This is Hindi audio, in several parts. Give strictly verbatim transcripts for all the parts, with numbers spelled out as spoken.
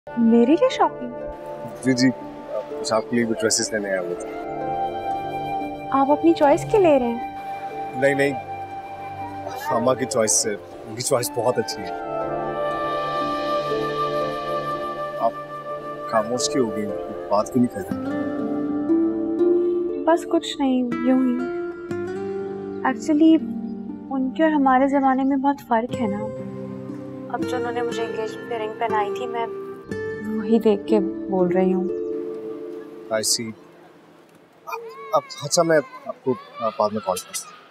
मेरे लिए शॉपिंग? जी जी, कुछ आपके लिए भी ड्रेसेस लेने आया हुआ था। आप अपनी चॉइस के ले रहे हैं? नहीं नहीं, अम्मा की चॉइस से, उनकी चॉइस बहुत अच्छी है। आप खामोश क्यों हो गई, बात क्यों नहीं कर रही? बस कुछ नहीं, यूं ही। एक्चुअली उनके और हमारे जमाने में बहुत फर्क है ना। अब जो उन्होंने मुझे एंगेजमेंट पे रिंग पहनाई थी, मैं वही देख के बोल रही हूँ। आई सी। अब अच्छा, मैं आपको बाद में कॉल करता हूँ।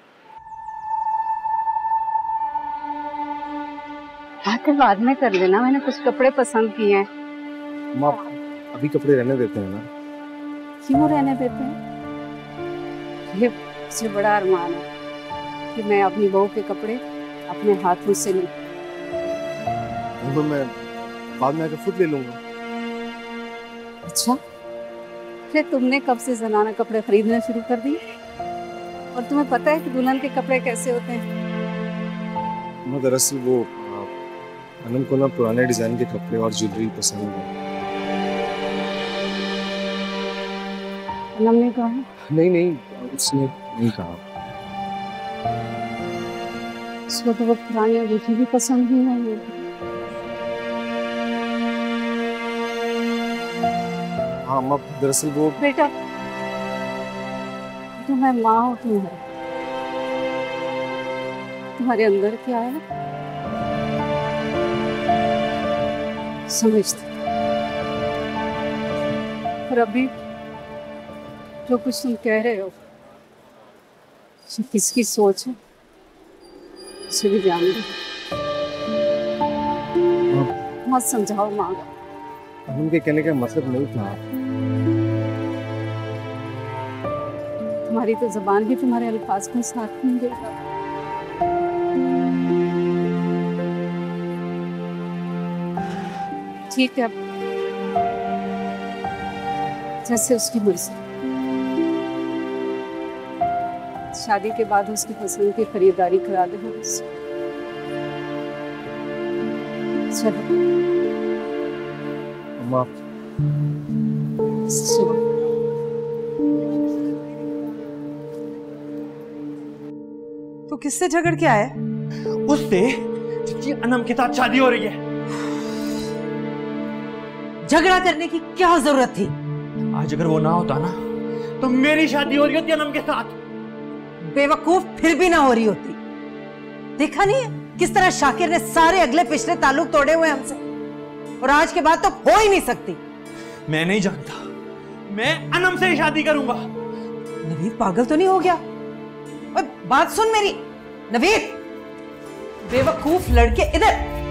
आके बाद में कर लेना, मैंने कुछ कपड़े पसंद किए हैं। माँ, अभी कपड़े रहने देते हैं ना? क्यों रहने देते हैं? ये मुझे बड़ा अरमान है कि मैं अपनी बहू के कपड़े अपने हाथों से लूं। तो मैं बाद में आकर खुद ले लूंगा। अच्छा, फिर तुमने कब से जनाना कपड़े खरीदना शुरू कर दिए? और तुम्हें पता है कि दुल्हन के कपड़े कैसे होते हैं? मैं दरअसल वो अनम को ना पुराने डिजाइन के कपड़े और ज्वेलरी पसंद है। अनम ने कहा? नहीं नहीं, उसने नहीं कहा। उसको तो वो पुरानी अंगूठी भी पसंद ही नहीं है। हाँ माँ, दरअसल वो बेटा, तो मैं माँ हूँ तुम्हारी, तुम्हारे अंदर क्या है समझते। और अभी जो कुछ तुम कह रहे हो ये किसकी सोच है उसे भी जान दो। मत समझाओ माँ, उनके कहने का मतलब नहीं था। तुम्हारी तो जबान भी तुम्हारे अल्फाज को साथ नहीं देगा। ठीक है, जैसे उसकी मर्जी। शादी के बाद उसकी पसंद की खरीदारी करा दे मुझसे। चलो अम्मा, चलो। तो किससे झगड़ के आए? उससे जिसकी अनम के साथ शादी हो रही है। झगड़ा करने की क्या जरूरत थी? आज अगर वो ना होता ना तो मेरी शादी हो रही होती अनम के साथ। बेवकूफ, फिर भी ना हो रही होती। देखा नहीं है किस तरह शाकिर ने सारे अगले पिछले ताल्लुक तोड़े हुए हमसे, और आज के बाद तो हो ही नहीं सकती। मैं नहीं जानता, मैं अनम से ही शादी करूंगा। नवीद पागल तो नहीं हो गया? और बात सुन मेरी, नवीद, बेवकूफ लड़के, इधर